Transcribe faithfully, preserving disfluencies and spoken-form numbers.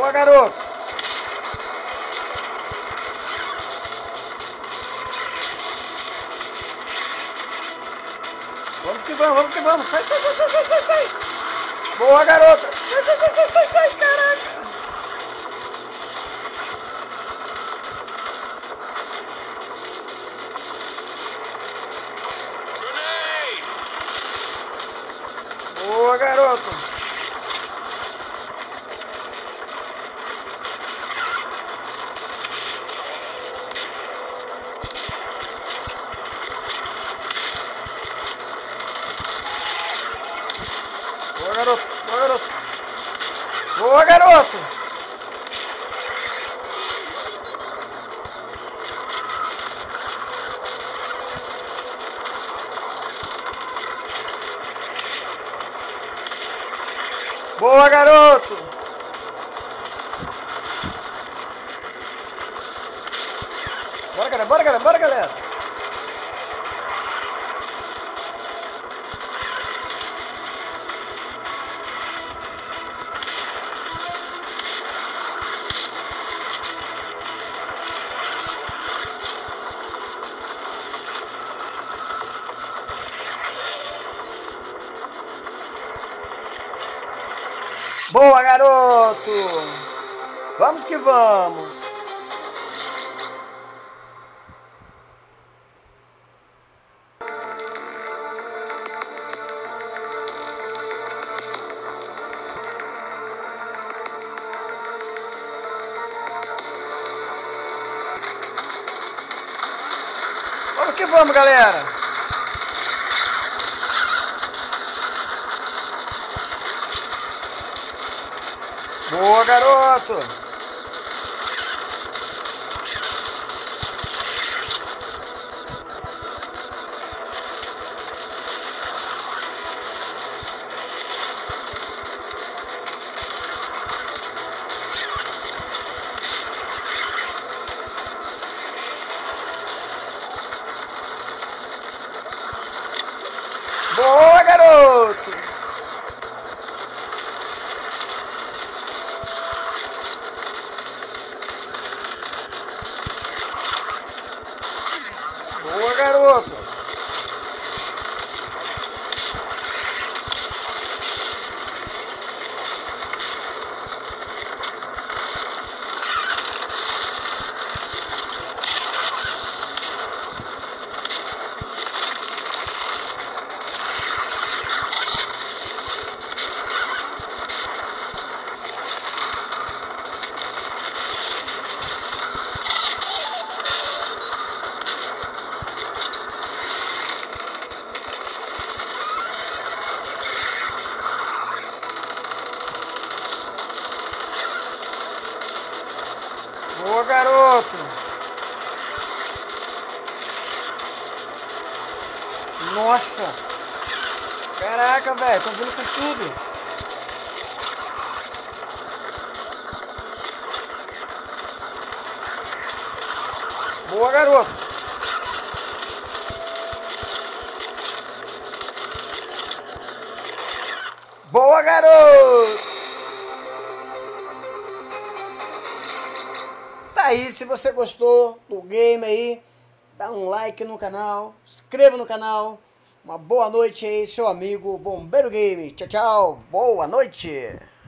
Boa, garoto. Vamos que vamos, vamos que vamos. Sai, sai, sai, sai, sai, sai. Boa, garota. Sai, sai, sai, sai, sai, sai, caraca. Boa, garoto. Boa, garoto. Boa, garoto. Boa, garoto. Boa, garoto. Bora, galera. Bora, galera. Bora, galera. Boa, garoto! Vamos que vamos! Vamos que vamos, galera! Boa, garoto! Boa, garoto! Boa, garoto! Boa, garoto! Nossa! Caraca, velho, tô vindo com tudo! Boa, garoto! Boa, garoto! Tá aí, se você gostou do game aí, dá um like no canal, se inscreva no canal. Uma boa noite aí, seu amigo Bombeiro Game. Tchau, tchau. Boa noite.